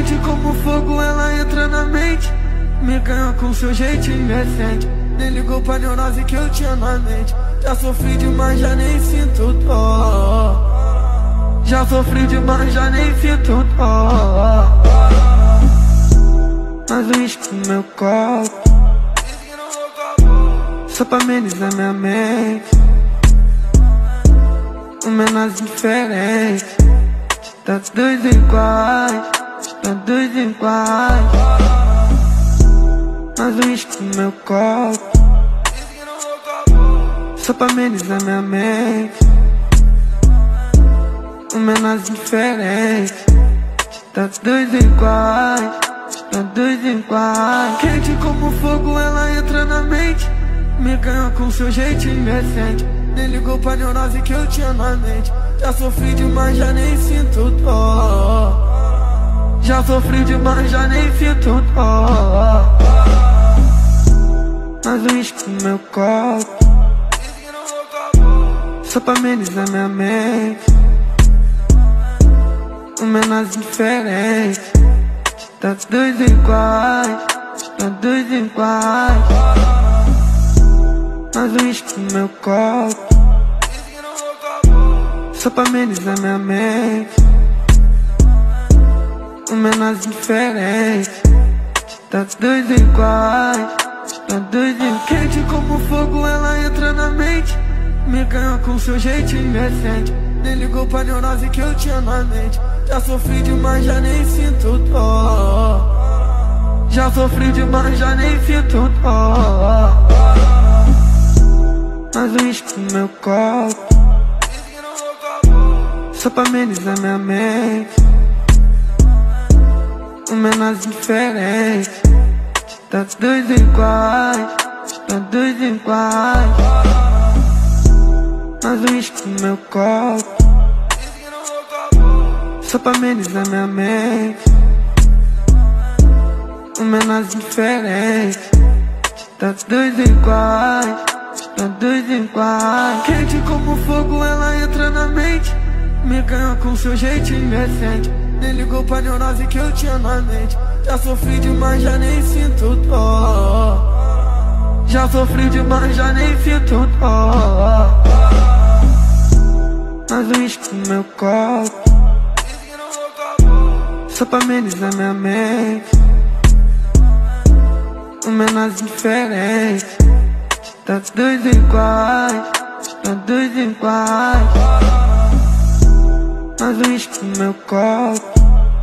Quente como fogo, ela entra na mente. Me ganha com seu jeito indecente. Nem ligou pra neurose que eu tinha na mente. Já sofri demais, já nem sinto dó. Já sofri demais, já nem sinto dó. Mas o uísque no meu copo, só pra amenizar minha mente. Um menorzinho diferente. Tá dois iguais, tá dois iguais. Mas o uísque no meu copo, só pra amenizar minha mente. Um menorzinho diferente. Tá dois iguais, tá dois iguais. Quente como fogo, ela entra na mente. Me ganha com seu jeito indecente. Nem ligou pra neurose que eu tinha na mente. Já sofri demais, já nem sinto dó. Já sofri demais, já nem sinto dó. Mas o uísque no meu copo, só pra amenizar minha mente. Um menorzinho diferente. Tá dois iguais, tá dois iguais. Mas o uísque no meu copo, só pra amenizar minha mente. Um menorzinho diferente. Tá dois iguais, tá dois iguais. Quente como fogo, ela entra na mente. Me ganha com seu jeito indecente. Nem ligou pra neurose que eu tinha na mente. Já sofri demais, já nem sinto dó. Já sofri demais, já nem sinto dó. Mas o uísque no meu copo, só pra amenizar minha mente. Um menorzinho diferente. Tá dois iguais, tá dois iguais. Mas o uísque no meu copo, só pra amenizar minha mente. Um menorzinho diferente. Tá dois iguais, tá dois iguais. Quente como fogo, ela entra na mente. Me ganha com seu jeito indecente. Nem ligou pra neurose que eu tinha na mente. Já sofri demais, já nem sinto dó. Já sofri demais, já nem sinto dó. Mas o uísque no meu copo, só pra amenizar minha mente. Um menorzinho diferente. Tá dois iguais, tá dois iguais. Mas o uísque no meu copo,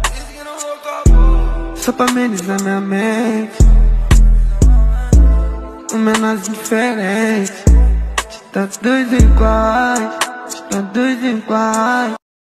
só pra amenizar minha mente. Um menorzinho diferente. Tá dois iguais, tá dois iguais.